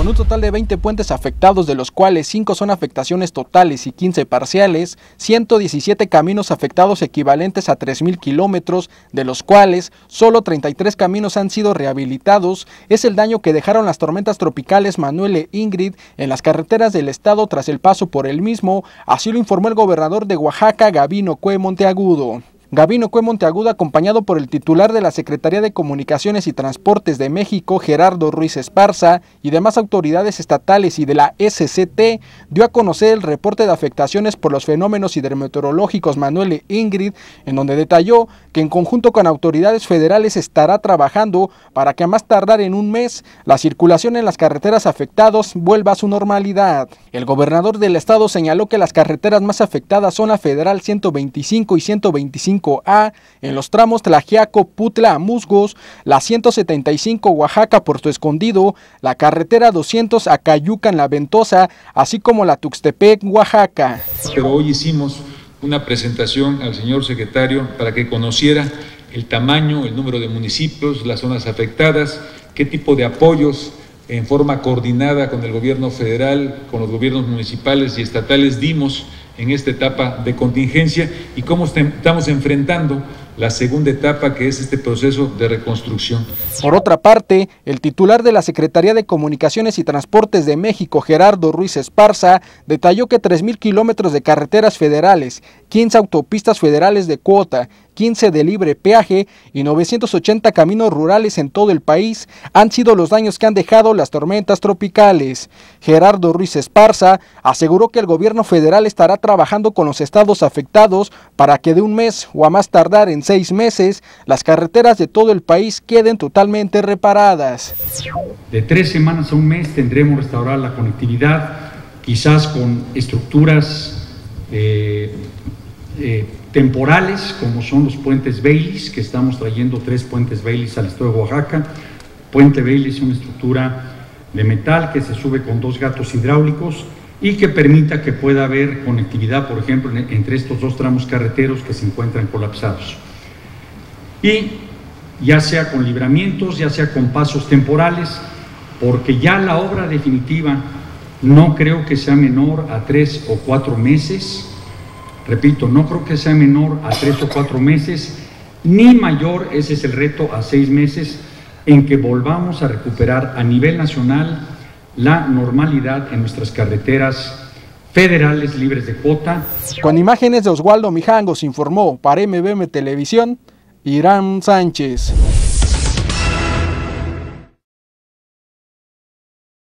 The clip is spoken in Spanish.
Con un total de 20 puentes afectados, de los cuales 5 son afectaciones totales y 15 parciales, 117 caminos afectados equivalentes a 3.000 kilómetros, de los cuales solo 33 caminos han sido rehabilitados, es el daño que dejaron las tormentas tropicales Manuel e Ingrid en las carreteras del estado tras el paso por el mismo, así lo informó el gobernador de Oaxaca, Gabino Cue Monteagudo. Gabino Cue Monteagudo, acompañado por el titular de la Secretaría de Comunicaciones y Transportes de México, Gerardo Ruiz Esparza, y demás autoridades estatales y de la SCT, dio a conocer el reporte de afectaciones por los fenómenos hidrometeorológicos Manuel e Ingrid, en donde detalló que en conjunto con autoridades federales estará trabajando para que a más tardar en un mes la circulación en las carreteras afectadas vuelva a su normalidad. El gobernador del estado señaló que las carreteras más afectadas son la Federal 125 y 125A en los tramos Tlaxiaco, Putla a Musgos, la 175 Oaxaca Puerto Escondido, la carretera 200 a Cayucan La Ventosa, así como la Tuxtepec, Oaxaca. Pero hoy hicimos una presentación al señor secretario para que conociera el tamaño, el número de municipios, las zonas afectadas, qué tipo de apoyos en forma coordinada con el gobierno federal, con los gobiernos municipales y estatales dimos en esta etapa de contingencia y cómo estamos enfrentando la segunda etapa, que es este proceso de reconstrucción. Por otra parte, el titular de la Secretaría de Comunicaciones y Transportes de México, Gerardo Ruiz Esparza, detalló que 3.000 kilómetros de carreteras federales, 15 autopistas federales de cuota, 15 de libre peaje y 980 caminos rurales en todo el país han sido los daños que han dejado las tormentas tropicales. Gerardo Ruiz Esparza aseguró que el gobierno federal estará trabajando con los estados afectados para que de un mes o a más tardar en 6 meses las carreteras de todo el país queden totalmente reparadas. De 3 semanas a un mes tendremos restaurada la conectividad, quizás con estructuras temporales, como son los puentes Baylis, que estamos trayendo 3 puentes Baylis al estado de Oaxaca. Puente Baylis es una estructura de metal que se sube con 2 gatos hidráulicos y que permita que pueda haber conectividad, por ejemplo, entre estos 2 tramos carreteros que se encuentran colapsados. Y ya sea con libramientos, ya sea con pasos temporales, porque ya la obra definitiva no creo que sea menor a 3 o 4 meses. Repito, no creo que sea menor a 3 o 4 meses, ni mayor, ese es el reto, a 6 meses, en que volvamos a recuperar a nivel nacional la normalidad en nuestras carreteras federales libres de cuota. Con imágenes de Oswaldo Mijangos informó para MBM Televisión, Irán Sánchez.